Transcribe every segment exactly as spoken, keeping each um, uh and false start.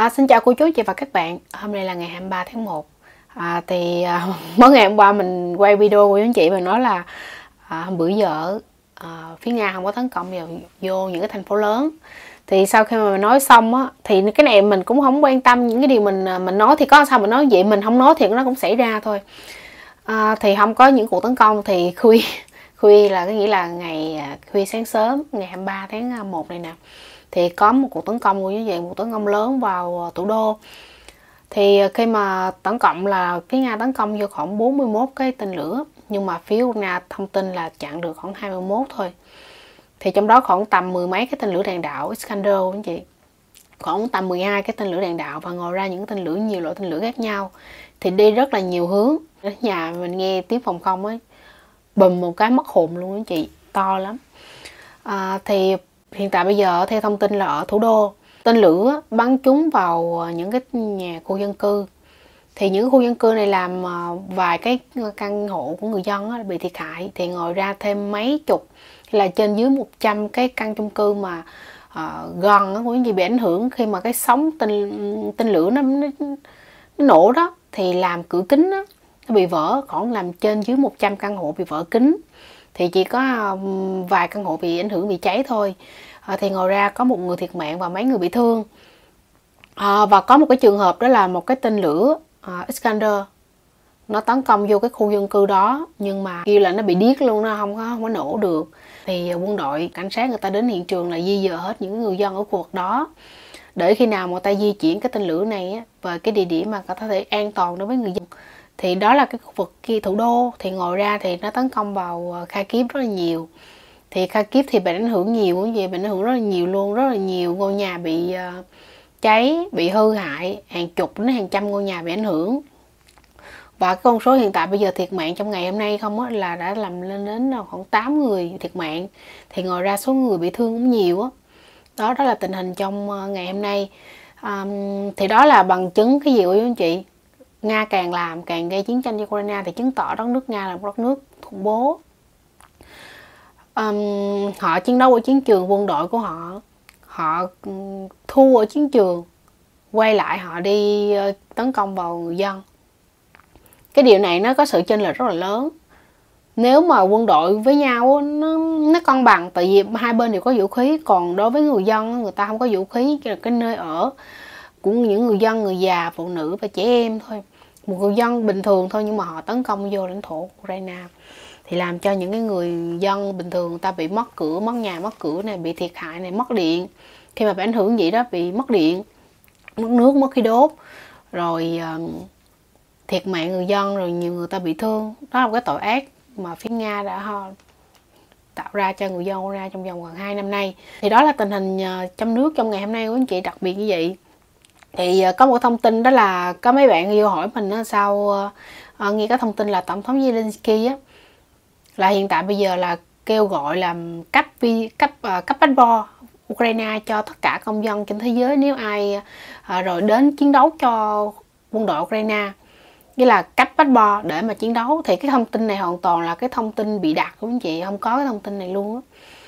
À, xin chào cô chú chị và các bạn. Hôm nay là ngày hai mươi ba tháng một. À, thì à, mới ngày hôm qua mình quay video của anh chị và nói là à, bữa giờ à, phía Nga không có tấn công vào vô những cái thành phố lớn. Thì sau khi mà mình nói xong á, thì cái này mình cũng không quan tâm, những cái điều mình mình nói thì có sao mình nói vậy, mình không nói thì nó cũng xảy ra thôi. À, thì không có những cuộc tấn công thì khuya khuya là cái nghĩa là ngày khuya sáng sớm ngày hai mươi ba tháng một này nè, thì có một cuộc tấn công của như vậy, một tấn công lớn vào thủ đô. Thì khi mà tổng cộng là phía Nga tấn công vô khoảng bốn mươi mốt cái tên lửa, nhưng mà phía Nga thông tin là chặn được khoảng hai mươi mốt thôi. Thì trong đó khoảng tầm mười mấy cái tên lửa đạn đạo Iskander anh chị, khoảng tầm mười hai cái tên lửa đạn đạo, và ngồi ra những tên lửa, nhiều loại tên lửa khác nhau, thì đi rất là nhiều hướng. Đến nhà mình nghe tiếng phòng không ấy, bùm một cái mất hồn luôn anh chị, to lắm. À, thì hiện tại bây giờ theo thông tin là ở thủ đô, tên lửa bắn trúng vào những cái nhà khu dân cư. Thì những khu dân cư này làm vài cái căn hộ của người dân bị thiệt hại, thì ngồi ra thêm mấy chục là trên dưới một trăm cái căn chung cư mà uh, gần của gì bị ảnh hưởng khi mà cái sóng tên tên lửa nó, nó, nó nổ đó, thì làm cửa kính đó, nó bị vỡ, khoảng làm trên dưới một trăm căn hộ bị vỡ kính. Thì chỉ có vài căn hộ bị ảnh hưởng, bị cháy thôi. À, thì ngồi ra có một người thiệt mạng và mấy người bị thương. À, và có một cái trường hợp đó là một cái tên lửa à, Iskander nó tấn công vô cái khu dân cư đó, nhưng mà kêu là nó bị điếc luôn, nó không có không có nổ được. Thì quân đội cảnh sát người ta đến hiện trường là di dời hết những người dân ở khu vực đó, để khi nào mà người ta di chuyển cái tên lửa này á, về cái địa điểm mà có thể an toàn đối với người dân. Thì đó là cái khu vực kia thủ đô. Thì ngồi ra thì nó tấn công vào Kharkiv rất là nhiều. Thì Kharkiv thì bị ảnh hưởng nhiều, cái gì bị ảnh hưởng rất là nhiều luôn, rất là nhiều ngôi nhà bị uh, cháy, bị hư hại, hàng chục đến hàng trăm ngôi nhà bị ảnh hưởng. Và cái con số hiện tại bây giờ thiệt mạng trong ngày hôm nay không á, là đã làm lên đến khoảng tám người thiệt mạng. Thì ngồi ra số người bị thương cũng nhiều á. Đó, đó là tình hình trong ngày hôm nay. Um, thì đó là bằng chứng cái gì của anh chị? Nga càng làm càng gây chiến tranh cho Ukraine thì chứng tỏ đất nước Nga là một đất nước khủng bố. Um, họ chiến đấu ở chiến trường, quân đội của họ họ thua ở chiến trường, quay lại họ đi tấn công vào người dân. Cái điều này nó có sự chênh lệch rất là lớn. Nếu mà quân đội với nhau nó, nó cân bằng, tại vì hai bên đều có vũ khí, còn đối với người dân người ta không có vũ khí, cái, cái nơi ở của những người dân, người già, phụ nữ và trẻ em thôi, một người dân bình thường thôi, nhưng mà họ tấn công vô lãnh thổ Ukraine thì làm cho những cái người dân bình thường người ta bị mất cửa, mất nhà, mất cửa này, bị thiệt hại này, mất điện. Khi mà bị ảnh hưởng vậy đó, bị mất điện, mất nước, mất khí đốt, rồi uh, thiệt mạng người dân, rồi nhiều người ta bị thương. Đó là một cái tội ác mà phía Nga đã tạo ra cho người dân Ukraine trong vòng gần hai năm nay. Thì đó là tình hình uh, trong nước trong ngày hôm nay của anh chị, đặc biệt như vậy. Thì uh, có một thông tin đó là có mấy bạn vô hỏi mình uh, sao uh, uh, nghe cái thông tin là Tổng thống Zelensky á, là hiện tại bây giờ là kêu gọi làm cấp vi cấp uh, cấp passport Ukraine cho tất cả công dân trên thế giới nếu ai uh, rồi đến chiến đấu cho quân đội Ukraine, nghĩa là cấp passport để mà chiến đấu. Thì cái thông tin này hoàn toàn là cái thông tin bị đặt của anh chị, không có cái thông tin này luôn á.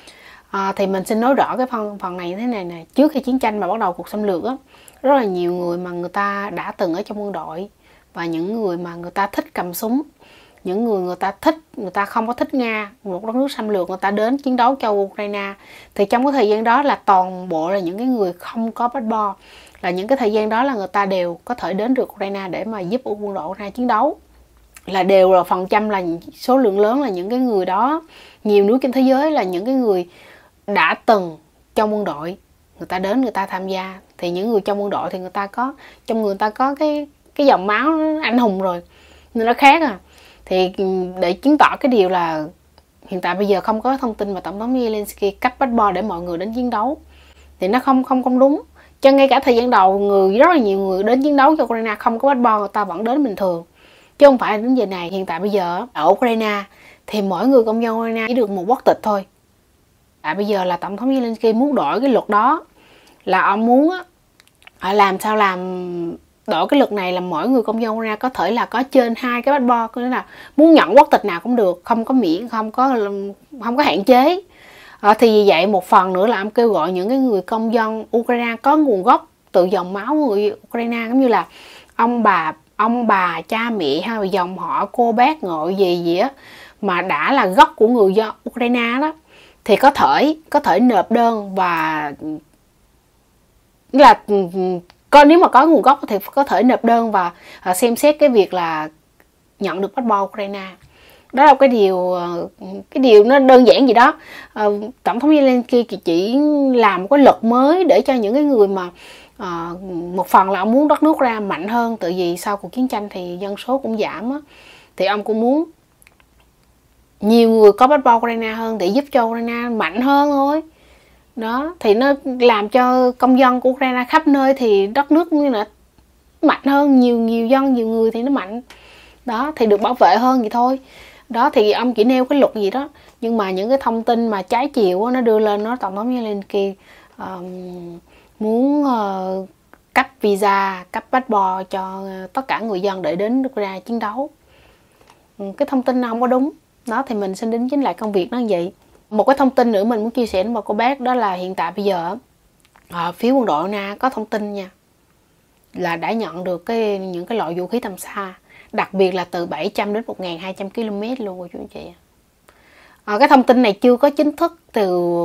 À, thì mình xin nói rõ cái phần phần này như thế này nè. Trước khi chiến tranh mà bắt đầu cuộc xâm lược á, rất là nhiều người mà người ta đã từng ở trong quân đội, và những người mà người ta thích cầm súng, những người người ta thích, người ta không có thích Nga, một đất nước xâm lược, người ta đến chiến đấu cho Ukraine. Thì trong cái thời gian đó là toàn bộ là những cái người không có passport, là những cái thời gian đó là người ta đều có thể đến được Ukraine để mà giúp quân đội Ukraine chiến đấu. Là đều là phần trăm, là số lượng lớn là những cái người đó, nhiều nước trên thế giới là những cái người đã từng trong quân đội, người ta đến người ta tham gia. Thì những người trong quân đội thì người ta có, trong người ta có cái cái dòng máu anh hùng rồi, nên nó khác à. Thì để chứng tỏ cái điều là hiện tại bây giờ không có thông tin mà Tổng thống Zelensky cấp passport để mọi người đến chiến đấu, thì nó không không không đúng. Cho ngay cả thời gian đầu, người rất là nhiều người đến chiến đấu cho Ukraine không có passport, người ta vẫn đến bình thường, chứ không phải đến giờ này. Hiện tại bây giờ ở Ukraine thì mỗi người công dân Ukraine chỉ được một quốc tịch thôi. À, bây giờ là Tổng thống Zelensky muốn đổi cái luật đó, là ông muốn á, làm sao làm đổi cái luật này là mỗi người công dân Ukraine có thể là có trên hai cái passport, có nghĩa là muốn nhận quốc tịch nào cũng được, không có miễn, không có không có hạn chế. À, thì vì vậy một phần nữa là ông kêu gọi những cái người công dân Ukraine có nguồn gốc từ dòng máu của người Ukraine, giống như là ông bà ông bà cha mẹ hay là dòng họ cô bác ngội gì gì á mà đã là gốc của người do Ukraine đó, thì có thể có thể nộp đơn và là có, nếu mà có nguồn gốc thì có thể nộp đơn và xem xét cái việc là nhận được passport Ukraine. Đó là cái điều cái điều nó đơn giản gì đó. Tổng thống Zelensky chỉ làm một cái luật mới để cho những cái người mà à, một phần là ông muốn đất nước ra mạnh hơn, tự vì sau cuộc chiến tranh thì dân số cũng giảm á, thì ông cũng muốn nhiều người có passport Ukraine hơn để giúp cho Ukraine mạnh hơn thôi. Đó thì nó làm cho công dân của Ukraine khắp nơi thì đất nước như là mạnh hơn, nhiều nhiều dân nhiều người thì nó mạnh đó, thì được bảo vệ hơn vậy thôi. Đó thì ông chỉ nêu cái luật gì đó, nhưng mà những cái thông tin mà trái chiều đó, nó đưa lên nó tổng thống Zelensky uh, muốn uh, cấp visa, cấp passport cho tất cả người dân để đến Ukraine chiến đấu. Cái thông tin nào không có đúng. Đó thì mình xin đính chính lại công việc nó như vậy. Một cái thông tin nữa mình muốn chia sẻ với cô bác, đó là hiện tại bây giờ uh, phía quân đội Nga có thông tin nha, là đã nhận được cái những cái loại vũ khí tầm xa, đặc biệt là từ bảy trăm đến một nghìn hai trăm ki lô mét luôn rồi chú anh chị. À, cái thông tin này chưa có chính thức từ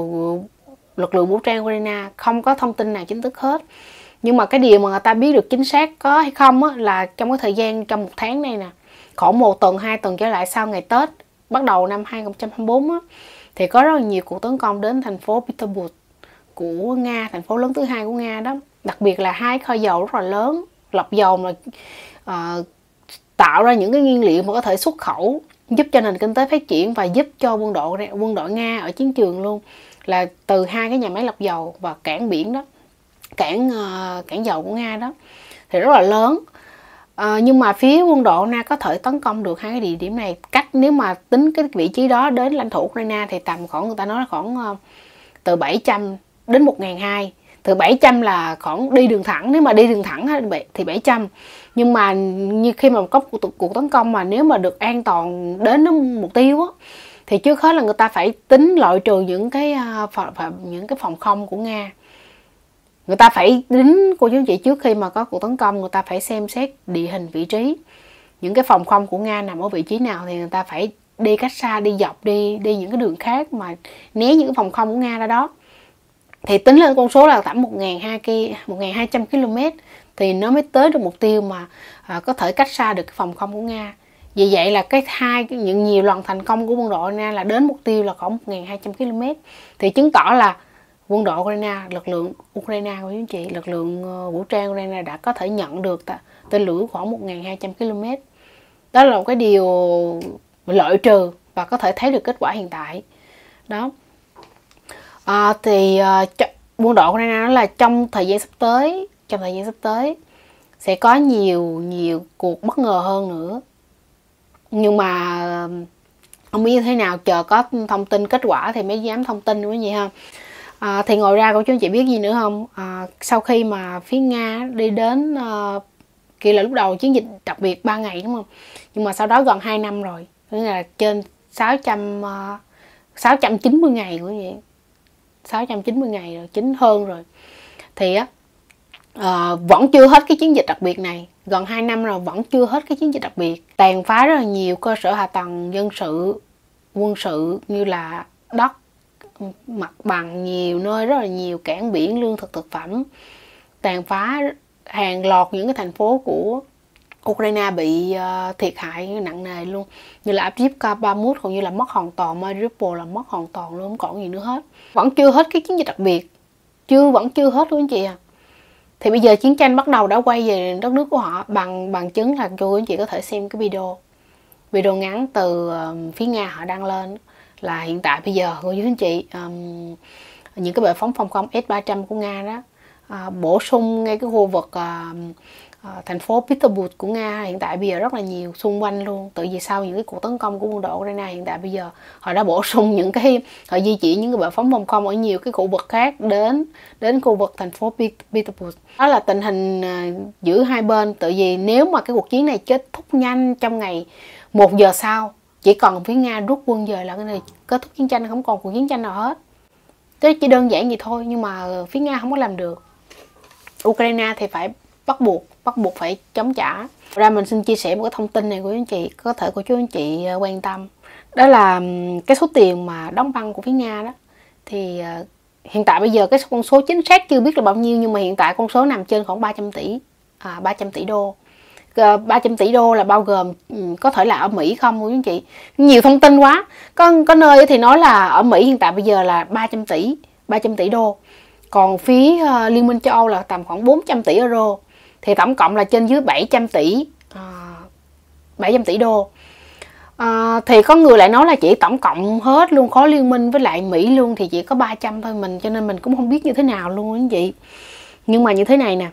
lực lượng vũ trang Ukraine, không có thông tin nào chính thức hết. Nhưng mà cái điều mà người ta biết được chính xác có hay không á, là trong cái thời gian trong một tháng này nè, khoảng một tuần, hai tuần trở lại sau ngày Tết, bắt đầu năm hai không hai tư á, thì có rất là nhiều cuộc tấn công đến thành phố Petersburg của Nga, thành phố lớn thứ hai của Nga đó. Đặc biệt là hai kho dầu rất là lớn, lọc dầu mà uh, tạo ra những cái nguyên liệu mà có thể xuất khẩu, giúp cho nền kinh tế phát triển và giúp cho quân đội quân đội Nga ở chiến trường luôn, là từ hai cái nhà máy lọc dầu và cảng biển đó, cảng uh, cảng dầu của Nga đó, thì rất là lớn. Uh, nhưng mà phía quân đội Nga có thể tấn công được hai cái địa điểm này, cách nếu mà tính cái vị trí đó đến lãnh thổ Ukraine thì tầm khoảng, người ta nói là khoảng uh, từ bảy trăm đến một nghìn hai trăm. Từ bảy trăm là khoảng đi đường thẳng, nếu mà đi đường thẳng thì bảy trăm. Nhưng mà như khi mà có cuộc, cuộc tấn công mà nếu mà được an toàn đến mục tiêu á, thì trước hết là người ta phải tính loại trừ những cái những cái phòng không của Nga. Người ta phải tính, cô chú anh chị, trước khi mà có cuộc tấn công, người ta phải xem xét địa hình vị trí, những cái phòng không của Nga nằm ở vị trí nào, thì người ta phải đi cách xa, đi dọc, đi đi những cái đường khác mà né những cái phòng không của Nga ra đó. Thì tính lên con số là tầm một nghìn hai trăm ki lô mét thì nó mới tới được mục tiêu mà à, có thể cách xa được cái phòng không của Nga. Vì vậy là cái hai những nhiều lần thành công của quân đội Nga là đến mục tiêu là khoảng một nghìn hai trăm ki lô mét, thì chứng tỏ là quân đội Ukraine, lực lượng Ukraine của anh chị, lực lượng vũ trang Ukraine đã có thể nhận được tên lửa khoảng một nghìn hai trăm ki lô mét. Đó là một cái điều lợi trừ và có thể thấy được kết quả hiện tại. Đó. À, thì uh, quân đội Ukraine nói là trong thời gian sắp tới, trong thời gian sắp tới sẽ có nhiều nhiều cuộc bất ngờ hơn nữa. Nhưng mà không biết như thế nào, chờ có thông tin kết quả thì mới dám thông tin nữa gì ha. À, thì ngồi ra cô chú anh chị biết gì nữa không? À, sau khi mà phía Nga đi đến uh, kia là lúc đầu chiến dịch đặc biệt ba ngày đúng không? Nhưng mà sau đó gần hai năm rồi, tức là trên sáu trăm, uh, sáu trăm chín mươi ngày của vậy. sáu trăm chín mươi ngày rồi, chín hơn rồi. Thì á uh, vẫn chưa hết cái chiến dịch đặc biệt này. Gần hai năm rồi vẫn chưa hết cái chiến dịch đặc biệt. Tàn phá rất là nhiều cơ sở hạ tầng dân sự, quân sự, như là đất, mặt bằng, nhiều nơi rất là nhiều, cảng biển, lương thực thực phẩm. Tàn phá hàng loạt những cái thành phố của Ukraine bị uh, thiệt hại nặng nề luôn, như là Avdiivka, Bakhmut, cũng như là mất hoàn toàn, Mariupol là mất hoàn toàn luôn, không còn gì nữa hết. Vẫn chưa hết cái chiến dịch đặc biệt, chưa vẫn chưa hết luôn anh chị à. Thì bây giờ chiến tranh bắt đầu đã quay về đất nước của họ, bằng bằng chứng là cô anh chị có thể xem cái video video ngắn từ uh, phía Nga họ đăng lên, là hiện tại bây giờ cô chú anh chị, um, những cái bệ phóng phòng không S ba trăm của Nga đó uh, bổ sung ngay cái khu vực uh, uh, thành phố Petersburg của Nga hiện tại bây giờ rất là nhiều xung quanh luôn. Tự vì sau những cái cuộc tấn công của quân đội Ukraine, hiện tại bây giờ họ đã bổ sung những cái, họ di chuyển những cái bệ phóng phòng không ở nhiều cái khu vực khác đến đến khu vực thành phố Petersburg. Đó là tình hình uh, giữa hai bên. Tự vì nếu mà cái cuộc chiến này kết thúc nhanh trong ngày một giờ sau, chỉ cần phía Nga rút quân về là cái này kết thúc chiến tranh, không còn cuộc chiến tranh nào hết. Thế chỉ đơn giản vậy thôi, nhưng mà phía Nga không có làm được. Ukraine thì phải bắt buộc bắt buộc phải chống trả. Ra mình xin chia sẻ một cái thông tin này của anh chị, có thể của chú anh chị quan tâm. Đó là cái số tiền mà đóng băng của phía Nga đó. Thì hiện tại bây giờ cái con số chính xác chưa biết là bao nhiêu, nhưng mà hiện tại con số nằm trên khoảng ba trăm tỷ, à, ba trăm tỷ đô. ba trăm tỷ đô là bao gồm có thể là ở Mỹ không quý anh chị. Nhiều thông tin quá. Có có nơi thì nói là ở Mỹ hiện tại bây giờ là ba trăm tỷ, ba trăm tỷ đô. Còn phía uh, Liên minh châu Âu là tầm khoảng bốn trăm tỷ euro. Thì tổng cộng là trên dưới bảy trăm tỷ, uh, bảy trăm tỷ đô. À, thì có người lại nói là chỉ tổng cộng hết luôn khối liên minh với lại Mỹ luôn thì chỉ có ba trăm thôi mình, cho nên mình cũng không biết như thế nào luôn anh chị. Nhưng mà như thế này nè,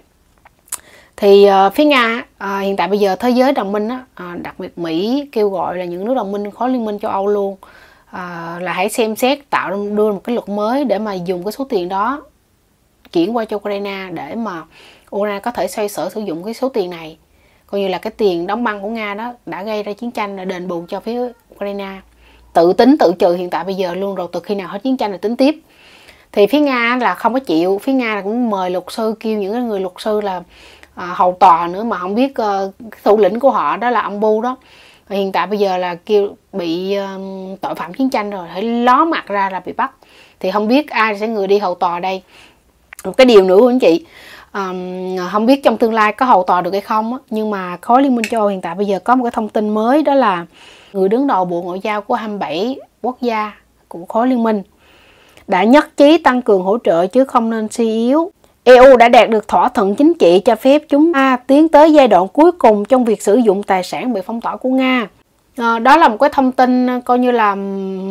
thì uh, phía Nga uh, hiện tại bây giờ thế giới đồng minh á, uh, đặc biệt Mỹ kêu gọi là những nước đồng minh khối liên minh châu Âu luôn, uh, là hãy xem xét tạo đưa một cái luật mới để mà dùng cái số tiền đó chuyển qua cho Ukraine, để mà Ukraine có thể xoay sở sử dụng cái số tiền này, coi như là cái tiền đóng băng của Nga đó đã gây ra chiến tranh, là đền bù cho phía Ukraine, tự tính tự trừ hiện tại bây giờ luôn, rồi từ khi nào hết chiến tranh là tính tiếp. Thì phía Nga là không có chịu, phía Nga là cũng mời luật sư, kêu những người luật sư là à, hầu tòa nữa, mà không biết uh, thủ lĩnh của họ đó là ông Bu đó, hiện tại bây giờ là kêu bị uh, tội phạm chiến tranh rồi, phải ló mặt ra là bị bắt. Thì không biết ai sẽ người đi hầu tòa đây. Một cái điều nữa của anh chị, um, không biết trong tương lai có hầu tòa được hay không á, nhưng mà khối Liên minh châu Âu hiện tại bây giờ có một cái thông tin mới, đó là người đứng đầu Bộ Ngoại giao của hai mươi bảy quốc gia của khối liên minh đã nhất trí tăng cường hỗ trợ chứ không nên suy yếu. e u đã đạt được thỏa thuận chính trị cho phép chúng ta tiến tới giai đoạn cuối cùng trong việc sử dụng tài sản bị phong tỏa của Nga. À, đó là một cái thông tin coi như là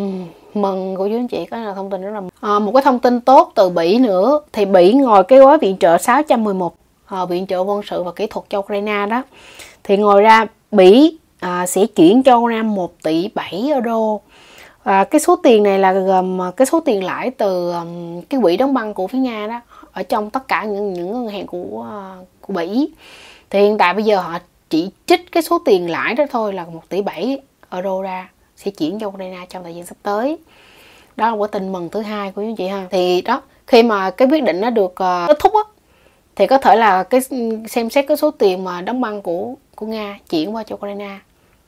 mừng của chú anh chị, cái là thông tin rất là à, một cái thông tin tốt từ Bỉ nữa. Thì Bỉ ngồi cái gói viện trợ sáu trăm mười một à, viện trợ quân sự và kỹ thuật cho Ukraine đó, thì ngồi ra Bỉ à, sẽ chuyển cho Ukraine một tỷ bảy euro. À, cái số tiền này là gồm cái số tiền lãi từ um, cái quỹ đóng băng của phía Nga đó, ở trong tất cả những những ngân hàng của uh, của Bỉ. Thì hiện tại bây giờ họ chỉ trích cái số tiền lãi đó thôi là một tỷ bảy euro ra, sẽ chuyển cho Ukraine trong thời gian sắp tới. Đó là một cái tin mừng thứ hai của quý chị ha. Thì đó, khi mà cái quyết định nó được uh, kết thúc á, thì có thể là cái xem xét cái số tiền mà đóng băng của của Nga chuyển qua cho Ukraine.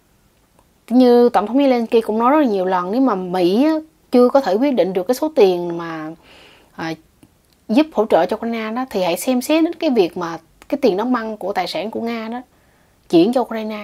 Như Tổng thống Zelensky cũng nói rất là nhiều lần, nếu mà Mỹ chưa có thể quyết định được cái số tiền mà à, giúp hỗ trợ cho Ukraine đó, thì hãy xem xét đến cái việc mà cái tiền đóng băng của tài sản của Nga đó chuyển cho Ukraine.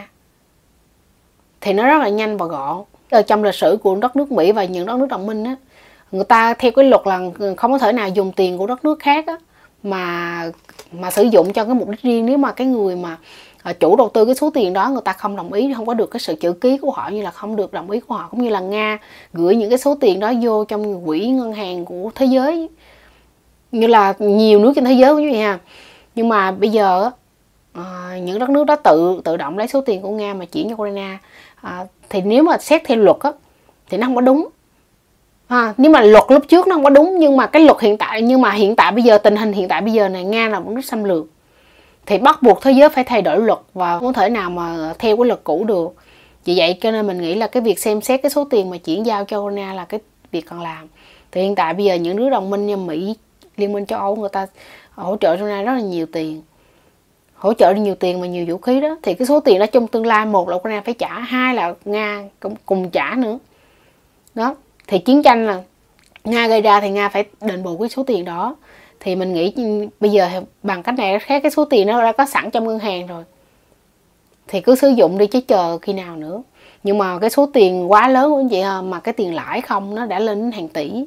Thì nó rất là nhanh và gọn. Ở trong lịch sử của đất nước Mỹ và những đất nước đồng minh á, người ta theo cái luật là không có thể nào dùng tiền của đất nước khác á, mà mà sử dụng cho cái mục đích riêng, nếu mà cái người mà chủ đầu tư cái số tiền đó người ta không đồng ý, không có được cái sự chữ ký của họ, như là không được đồng ý của họ, cũng như là Nga gửi những cái số tiền đó vô trong quỹ ngân hàng của thế giới, như là nhiều nước trên thế giới như vậy ha. Nhưng mà bây giờ à, những đất nước đó tự tự động lấy số tiền của Nga mà chuyển cho Ukraine, à, thì nếu mà xét theo luật á, thì nó không có đúng. À, nếu mà luật lúc trước nó không có đúng, nhưng mà cái luật hiện tại, nhưng mà hiện tại bây giờ tình hình hiện tại bây giờ này, Nga là một nước xâm lược, thì bắt buộc thế giới phải thay đổi luật và không thể nào mà theo cái luật cũ được. Vì vậy cho nên mình nghĩ là cái việc xem xét cái số tiền mà chuyển giao cho Ukraine là cái việc cần làm. Thì hiện tại bây giờ những nước đồng minh như Mỹ, Liên minh châu Âu, người ta hỗ trợ cho Ukraine rất là nhiều tiền, hỗ trợ nhiều tiền và nhiều vũ khí đó. Thì cái số tiền đó trong tương lai, một là Ukraine phải trả, hai là Nga cũng cùng trả nữa. Đó, thì chiến tranh là Nga gây ra thì Nga phải đền bù cái số tiền đó. Thì mình nghĩ bây giờ bằng cách này khác, cái số tiền nó đã có sẵn trong ngân hàng rồi, thì cứ sử dụng đi chứ chờ khi nào nữa. Nhưng mà cái số tiền quá lớn của anh chị ha, mà cái tiền lãi không nó đã lên đến hàng tỷ,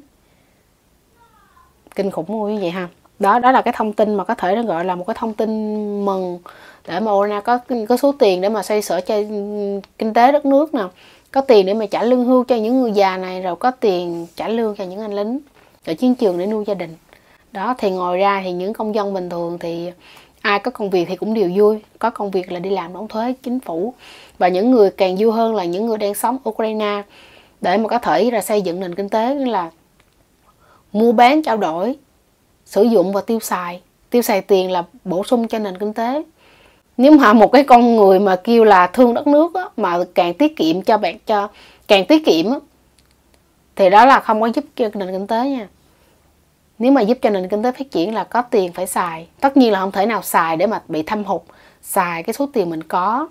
kinh khủng luôn như vậy ha. Đó, đó là cái thông tin mà có thể nó gọi là một cái thông tin mừng, để mà Ukraine có có số tiền để mà xoay sở cho kinh tế đất nước nè, có tiền để mà trả lương hưu cho những người già này, rồi có tiền trả lương cho những anh lính ở chiến trường để nuôi gia đình. Đó, thì ngoài ra thì những công dân bình thường thì ai có công việc thì cũng đều vui, có công việc là đi làm đóng thuế chính phủ. Và những người càng vui hơn là những người đang sống ở Ukraine, để mà có thể là xây dựng nền kinh tế, như là mua bán trao đổi, sử dụng và tiêu xài. Tiêu xài tiền là bổ sung cho nền kinh tế. Nếu mà một cái con người mà kêu là thương đất nước á, mà càng tiết kiệm cho bạn cho càng tiết kiệm á, thì đó là không có giúp cho nền kinh tế nha. Nếu mà giúp cho nền kinh tế phát triển là có tiền phải xài. Tất nhiên là không thể nào xài để mà bị thâm hụt. Xài cái số tiền mình có,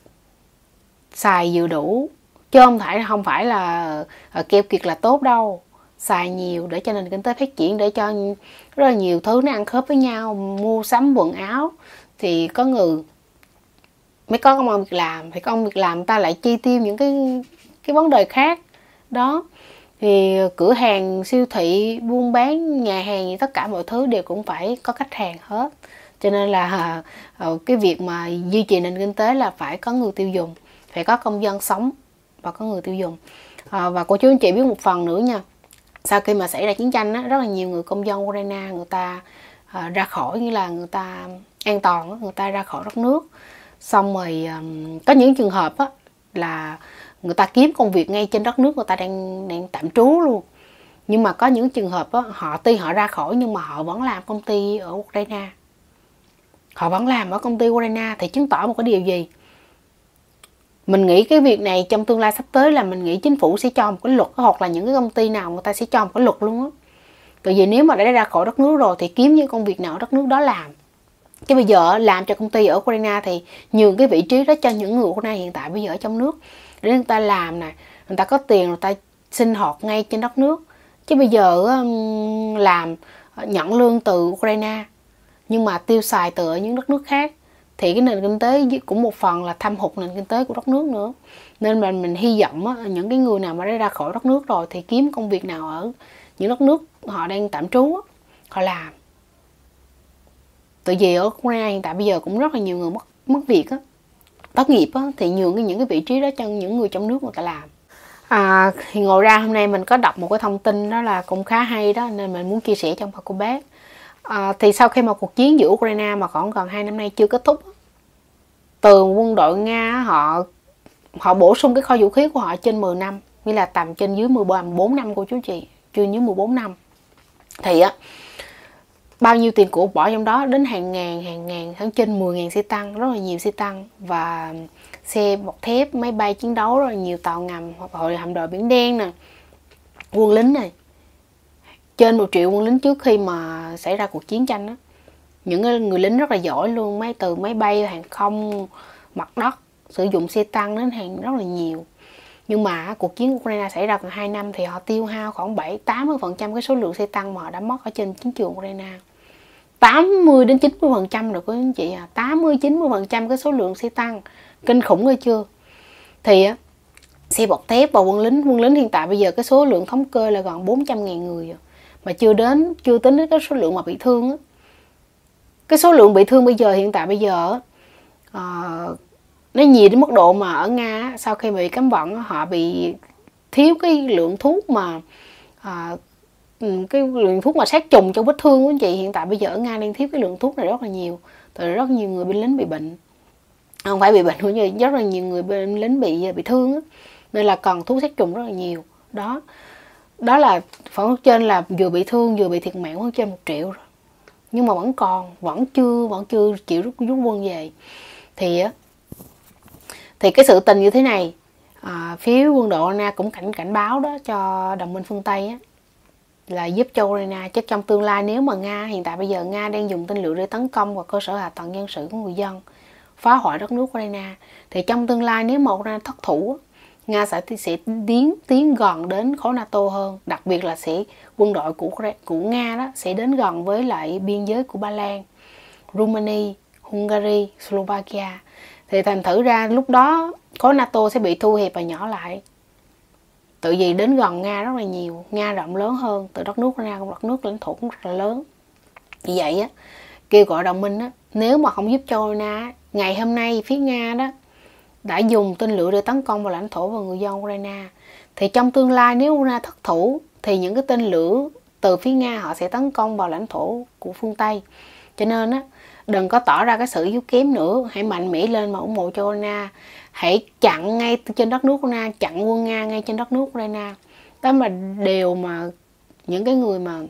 xài vừa đủ, chứ không phải không phải là keo kiệt là tốt đâu. Xài nhiều để cho nền kinh tế phát triển, để cho rất là nhiều thứ nó ăn khớp với nhau. Mua sắm quần áo thì có người mới có công ăn việc làm, thì công việc làm ta lại chi tiêu những cái cái vấn đề khác đó. Thì cửa hàng, siêu thị, buôn bán, nhà hàng, tất cả mọi thứ đều cũng phải có khách hàng hết. Cho nên là cái việc mà duy trì nền kinh tế là phải có người tiêu dùng, phải có công dân sống và có người tiêu dùng. À, và cô chú anh chị biết một phần nữa nha, sau khi mà xảy ra chiến tranh á, rất là nhiều người công dân Ukraine người ta à, ra khỏi, như là người ta an toàn, người ta ra khỏi đất nước. Xong rồi um, có những trường hợp á, là người ta kiếm công việc ngay trên đất nước người ta đang đang tạm trú luôn. Nhưng mà có những trường hợp á, họ tuy họ ra khỏi nhưng mà họ vẫn làm công ty ở Ukraine. Họ vẫn làm ở công ty Ukraine thì chứng tỏ một cái điều gì? Mình nghĩ cái việc này trong tương lai sắp tới là mình nghĩ chính phủ sẽ cho một cái luật, hoặc là những cái công ty nào người ta sẽ cho một cái luật luôn á. Tại vì nếu mà đã ra khỏi đất nước rồi thì kiếm những công việc nào ở đất nước đó làm. Chứ bây giờ làm cho công ty ở Ukraine thì nhường cái vị trí đó cho những người Ukraine hiện tại bây giờ ở trong nước để người ta làm nè, người ta có tiền, người ta sinh hoạt ngay trên đất nước. Chứ bây giờ làm nhận lương từ Ukraine nhưng mà tiêu xài từ ở những đất nước khác thì cái nền kinh tế cũng một phần là thâm hụt nền kinh tế của đất nước nữa. Nên mà mình hy vọng á, những cái người nào mà đã ra khỏi đất nước rồi thì kiếm công việc nào ở những đất nước họ đang tạm trú á, họ làm. Tại vì ở Ukraine hiện tại bây giờ cũng rất là nhiều người mất mất việc á, thất nghiệp á, thì nhường cái những cái vị trí đó cho những người trong nước người ta làm. À, thì ngồi ra hôm nay mình có đọc một cái thông tin đó là cũng khá hay đó, nên mình muốn chia sẻ trong phần cô bác. À, thì sau khi mà cuộc chiến giữa Ukraine mà khoảng gần hai năm nay chưa kết thúc, từ quân đội Nga họ họ bổ sung cái kho vũ khí của họ trên mười năm, nghĩa là tầm trên dưới mười bốn năm cô chú chị, trên dưới mười bốn năm. Thì á, bao nhiêu tiền của bỏ trong đó, đến hàng ngàn, hàng ngàn, khoảng trên mười ngàn xe tăng, rất là nhiều xe tăng và xe bọc thép, máy bay chiến đấu, rất là nhiều tàu ngầm, hội hạm đội Biển Đen nè, quân lính này. Trên một triệu quân lính trước khi mà xảy ra cuộc chiến tranh đó. Những người lính rất là giỏi luôn, mấy từ máy bay, hàng không, mặt đất, sử dụng xe tăng đến hàng rất là nhiều. Nhưng mà cuộc chiến Ukraine xảy ra gần hai năm thì họ tiêu hao khoảng bảy đến tám mươi phần trăm cái số lượng xe tăng mà họ đã mất ở trên chiến trường Ukraine. tám mươi đến chín mươi phần trăm được quý anh chị à, tám mươi đến chín mươi phần trăm cái số lượng xe tăng, kinh khủng rồi chưa? Thì á, xe bọc thép và quân lính, quân lính hiện tại bây giờ cái số lượng thống kê là gần bốn trăm nghìn người rồi. Mà chưa đến, chưa tính đến cái số lượng mà bị thương á. Cái số lượng bị thương bây giờ, hiện tại bây giờ uh, nó nhiều đến mức độ mà ở Nga sau khi bị cấm vận họ bị thiếu cái lượng thuốc mà uh, cái lượng thuốc mà sát trùng cho vết thương của anh chị. Hiện tại bây giờ ở Nga đang thiếu cái lượng thuốc này rất là nhiều, từ rất nhiều người binh lính bị bệnh, không phải bị bệnh cũng như rất là nhiều người binh lính bị bị thương á. Nên là cần thuốc sát trùng rất là nhiều đó. Đó là khoảng trên là vừa bị thương vừa bị thiệt mạng khoảng trên một triệu rồi, nhưng mà vẫn còn vẫn chưa vẫn chưa chịu rút rút quân về. Thì á, thì cái sự tình như thế này, à, phía quân đội Nga cũng cảnh cảnh báo đó cho đồng minh phương Tây á, là giúp cho Ukraine. Chứ trong tương lai nếu mà Nga hiện tại bây giờ Nga đang dùng tên lửa để tấn công vào cơ sở hạ tầng dân sự của người dân, phá hoại đất nước Ukraine, thì trong tương lai nếu mà Ukraine thất thủ, Nga sẽ sẽ tiến tiến gần đến khối NATO hơn, đặc biệt là sẽ quân đội của của Nga đó sẽ đến gần với lại biên giới của Ba Lan, Romania, Hungary, Slovakia. Thì thành thử ra lúc đó khối NATO sẽ bị thu hẹp và nhỏ lại. Tự vì đến gần Nga rất là nhiều, Nga rộng lớn hơn, từ đất nước Nga cũng đất nước lãnh thổ cũng rất là lớn. Vì vậy á, kêu gọi đồng minh á, nếu mà không giúp cho Ukraine, ngày hôm nay phía Nga đó đã dùng tên lửa để tấn công vào lãnh thổ và người dân Ukraine, thì trong tương lai nếu Ukraine thất thủ thì những cái tên lửa từ phía Nga họ sẽ tấn công vào lãnh thổ của phương Tây. Cho nên á, đừng có tỏ ra cái sự yếu kém nữa, hãy mạnh mẽ lên mà ủng hộ cho Ukraine. Hãy chặn ngay trên đất nước Ukraine, chặn quân Nga ngay trên đất nước Ukraine. Đó mà điều mà những cái người mà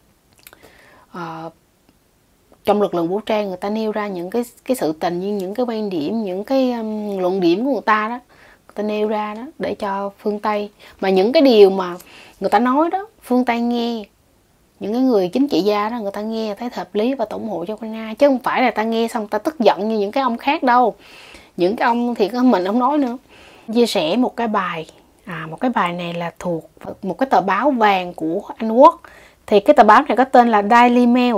uh, trong lực lượng vũ trang người ta nêu ra những cái cái sự tình, như những cái quan điểm, những cái um, luận điểm của người ta đó, người ta nêu ra đó để cho phương Tây, mà những cái điều mà người ta nói đó phương Tây nghe những cái người chính trị gia đó, người ta nghe thấy hợp lý và ủng hộ cho Ukraine, chứ không phải là ta nghe xong ta tức giận như những cái ông khác đâu. Những cái ông thì mình không nói nữa. Chia sẻ một cái bài, à, một cái bài này là thuộc một cái tờ báo vàng của Anh Quốc. Thì cái tờ báo này có tên là Daily Mail.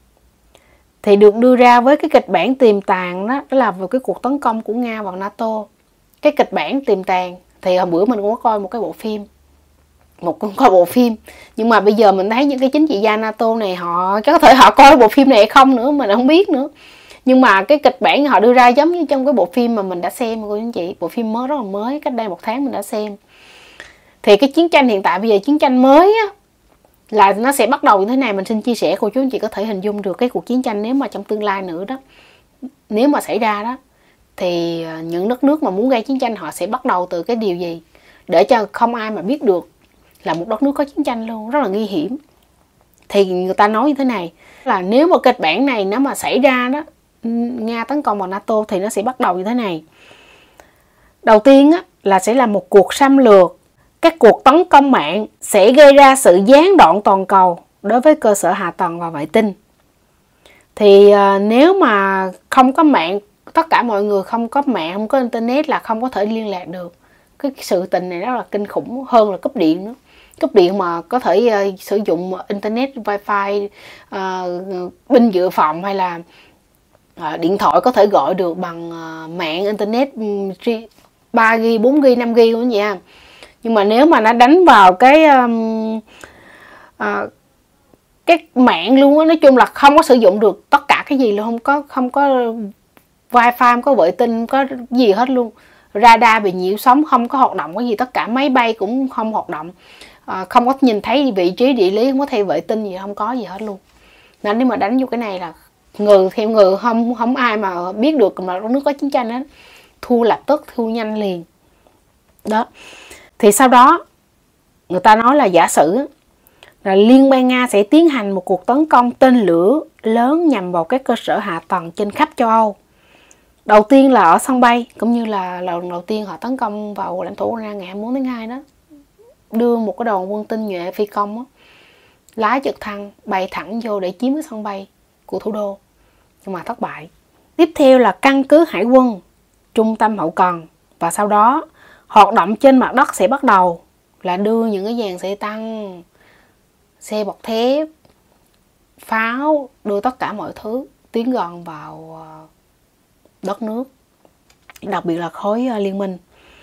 Thì được đưa ra với cái kịch bản tiềm tàng đó, đó là về cái cuộc tấn công của Nga vào NATO. Cái kịch bản tiềm tàng thì hồi bữa mình cũng có coi một cái bộ phim, một coi bộ phim nhưng mà bây giờ mình thấy những cái chính trị gia NATO này họ có thể họ coi bộ phim này hay không nữa mình không biết nữa, nhưng mà cái kịch bản họ đưa ra giống như trong cái bộ phim mà mình đã xem cô anh chị, bộ phim mới rất là mới, cách đây một tháng mình đã xem. Thì cái chiến tranh hiện tại bây giờ, chiến tranh mới á, là nó sẽ bắt đầu như thế này. Mình xin chia sẻ cô chú anh chị có thể hình dung được cái cuộc chiến tranh nếu mà trong tương lai nữa đó, nếu mà xảy ra đó, thì những đất nước mà muốn gây chiến tranh họ sẽ bắt đầu từ cái điều gì để cho không ai mà biết được là một đất nước có chiến tranh luôn, rất là nguy hiểm. Thì người ta nói như thế này là nếu mà kịch bản này nó mà xảy ra đó, Nga tấn công vào NATO thì nó sẽ bắt đầu như thế này. Đầu tiên á, là sẽ là một cuộc xâm lược. Các cuộc tấn công mạng sẽ gây ra sự gián đoạn toàn cầu đối với cơ sở hạ tầng và vệ tinh. Thì à, nếu mà không có mạng, tất cả mọi người không có mạng, không có internet là không có thể liên lạc được. Cái sự tình này rất là kinh khủng, hơn là cúp điện nữa. Cúp điện mà có thể uh, sử dụng internet, wifi, uh, binh dự phòng hay là uh, điện thoại có thể gọi được bằng uh, mạng internet ba gi ga bai, bốn gi ga bai, năm gi ga bai cũng vậy à. Nhưng mà nếu mà nó đánh vào cái um, uh, cái mạng luôn á, nói chung là không có sử dụng được tất cả cái gì luôn, không có không có wifi, không có vệ tinh, không có gì hết luôn. Radar bị nhiễu sóng, không có hoạt động cái gì, tất cả máy bay cũng không hoạt động, à, không có nhìn thấy vị trí địa lý, không có theo vệ tinh gì, không có gì hết luôn. Nên nếu mà đánh vô cái này là ngừ theo ngừ, không không ai mà biết được mà nước có chiến tranh hết, thua lập tức, thua nhanh liền đó. Thì sau đó người ta nói là giả sử là Liên bang Nga sẽ tiến hành một cuộc tấn công tên lửa lớn nhằm vào các cơ sở hạ tầng trên khắp châu Âu. Đầu tiên là ở sân bay, cũng như là lần đầu tiên họ tấn công vào lãnh thổ Ukraine ngày hai mươi bốn tháng hai đó. Đưa một cái đoàn quân tinh nhuệ phi công đó, lái trực thăng bay thẳng vô để chiếm cái sân bay của thủ đô, nhưng mà thất bại. Tiếp theo là căn cứ hải quân, trung tâm hậu cần, và sau đó hoạt động trên mặt đất sẽ bắt đầu là đưa những cái dàn xe tăng, xe bọc thép, pháo, đưa tất cả mọi thứ tiến gần vào đất nước, đặc biệt là khối liên minh.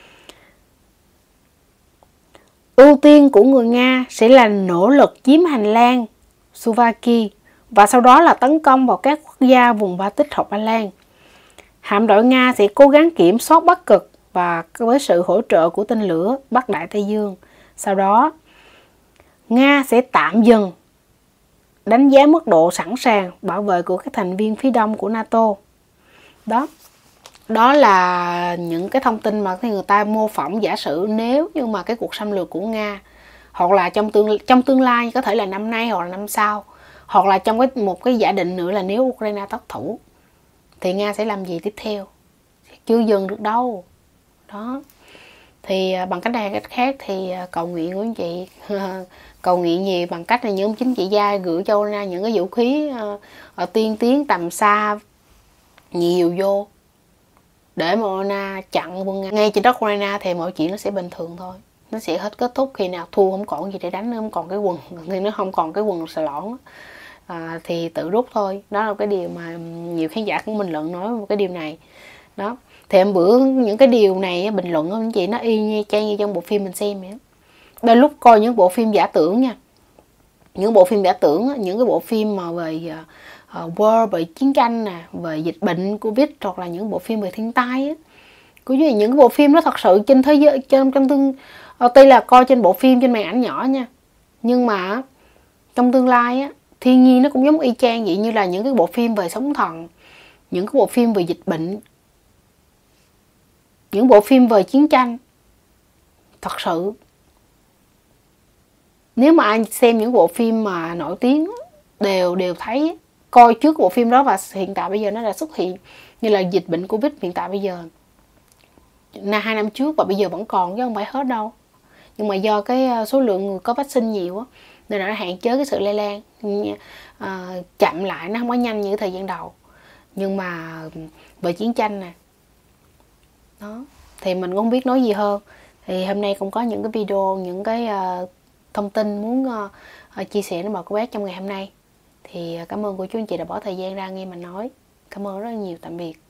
Ưu tiên của người Nga sẽ là nỗ lực chiếm hành lang Suwalki và sau đó là tấn công vào các quốc gia vùng Baltic hoặc Ba Lan. Hạm đội Nga sẽ cố gắng kiểm soát Bắc Cực và với sự hỗ trợ của tên lửa Bắc Đại Tây Dương. Sau đó, Nga sẽ tạm dừng đánh giá mức độ sẵn sàng bảo vệ của các thành viên phía đông của NATO. Đó, đó là những cái thông tin mà người ta mô phỏng giả sử nếu như mà cái cuộc xâm lược của Nga, hoặc là trong tương trong tương lai có thể là năm nay hoặc là năm sau, hoặc là trong cái một cái giả định nữa là nếu Ukraine thất thủ thì Nga sẽ làm gì tiếp theo, chưa dừng được đâu. Đó, thì bằng cách này cách khác thì cầu nguyện của anh chị cầu nguyện nhiều bằng cách là những chính trị gia gửi cho Ukraine những cái vũ khí uh, tiên tiến tầm xa nhiều vô để mà Ukraine chặn quân Nga ngay trên đất Ukraine, thì mọi chuyện nó sẽ bình thường thôi, nó sẽ hết kết thúc khi nào thua không còn gì để đánh nữa, không còn cái quần thì nó không còn cái quần xà lõn à, thì tự rút thôi. Đó là cái điều mà nhiều khán giả của mình luận nói một cái điều này đó. Thì hôm bữa những cái điều này bình luận của anh chị nó y như chang như trong bộ phim mình xem vậy. Đôi lúc coi những bộ phim giả tưởng nha, những bộ phim giả tưởng, những cái bộ phim mà về uh, war, về chiến tranh nè, về dịch bệnh Covid, hoặc là những bộ phim về thiên tai á, cũng như những cái bộ phim nó thật sự trên thế giới, trong trong tương uh, tuy là coi trên bộ phim trên màn ảnh nhỏ nha, nhưng mà trong tương lai á, thiên nhiên nó cũng giống y chang vậy, như là những cái bộ phim về sóng thần, những cái bộ phim về dịch bệnh, những bộ phim về chiến tranh. Thật sự nếu mà ai xem những bộ phim mà nổi tiếng đều đều thấy, coi trước bộ phim đó và hiện tại bây giờ nó đã xuất hiện, như là dịch bệnh Covid hiện tại bây giờ là hai năm trước và bây giờ vẫn còn chứ không phải hết đâu. Nhưng mà do cái số lượng người có vaccine nhiều á, nên là nó hạn chế cái sự lây lan, à, chậm lại, nó không có nhanh như thời gian đầu. Nhưng mà về chiến tranh nè đó thì mình cũng không biết nói gì hơn. Thì hôm nay cũng có những cái video, những cái uh, thông tin muốn uh, uh, chia sẻ với mọi cô bác trong ngày hôm nay. Thì uh, cảm ơn cô chú anh chị đã bỏ thời gian ra nghe mình nói. Cảm ơn rất là nhiều, tạm biệt.